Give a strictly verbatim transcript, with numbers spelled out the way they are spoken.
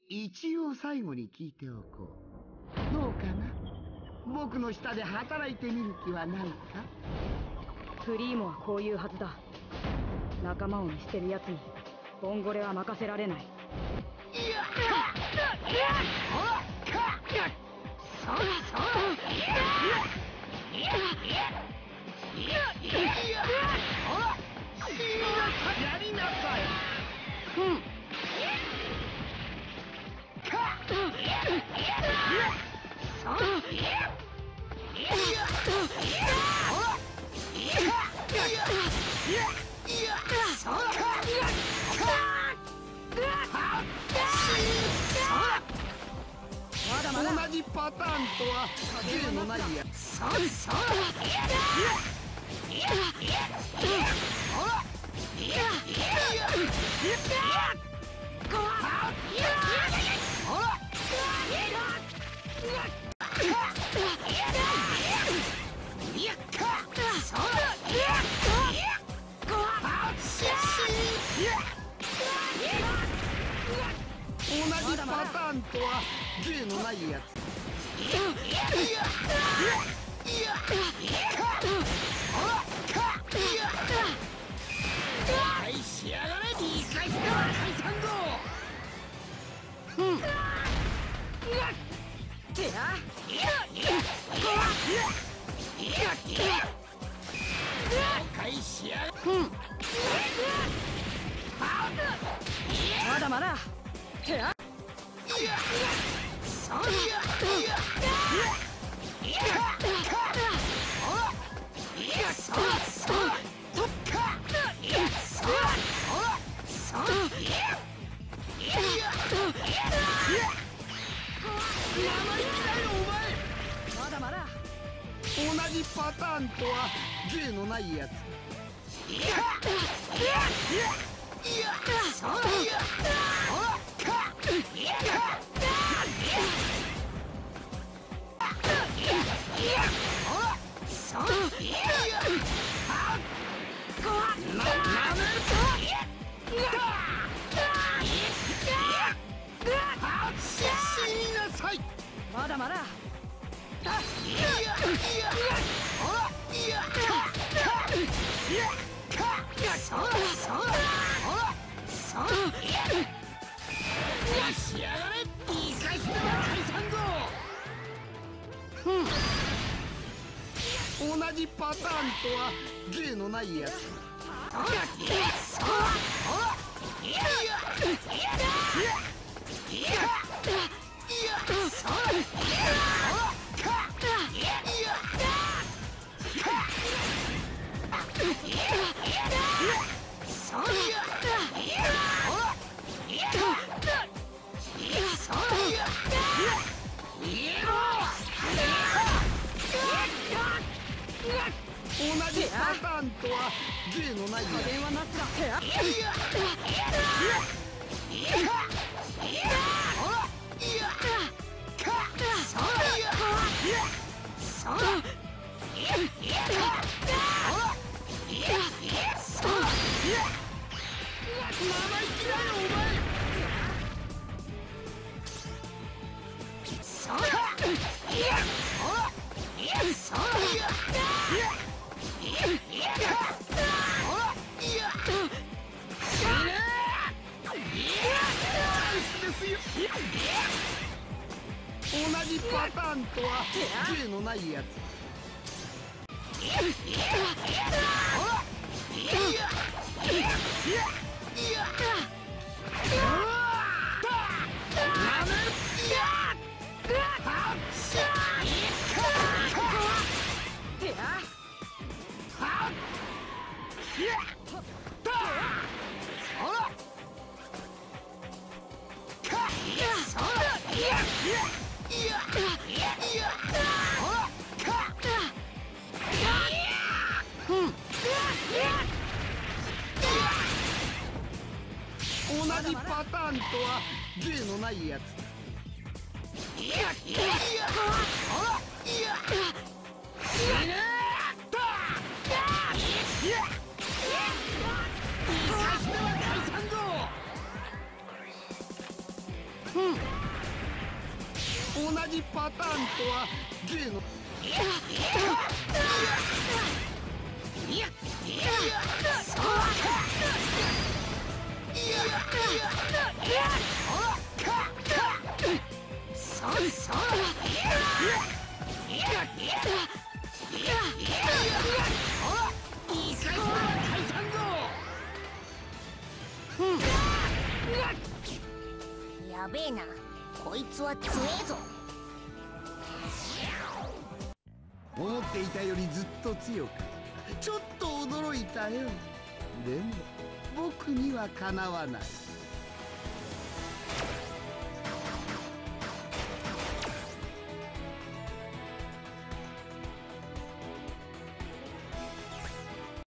一応最後に聞いておこう。どうかな？僕の下で働いてみる気はないか？ プリーモはこういうはずだ。仲間を見捨てるやつにボンゴレは任せられない。いやっそうそうやりなさい。うん。同じパターンとは例のないやつ。そうそう。同じパターンとは例のないやつ。はいしやがれ。いい返しだわ解散ぞ。うん。てや。返しやがれ。うん。 まだまだ。てや。そう。まだまだ。 同じパターンとは例のないやつ。 まだまだ。 しやがれ。いい返しだわ解散ぞ。同じパターンとは例のないやつ。同じパターンとは例のないやつ。 電話なったら。 同じパターンとは例のないやつ。同じパターンとは例のないやつ。うん。 ターンとは芸のやべえな、こいつは強えぞ。 思っていたよりずっと強かった。ちょっと驚いたよ。でも僕にはかなわない。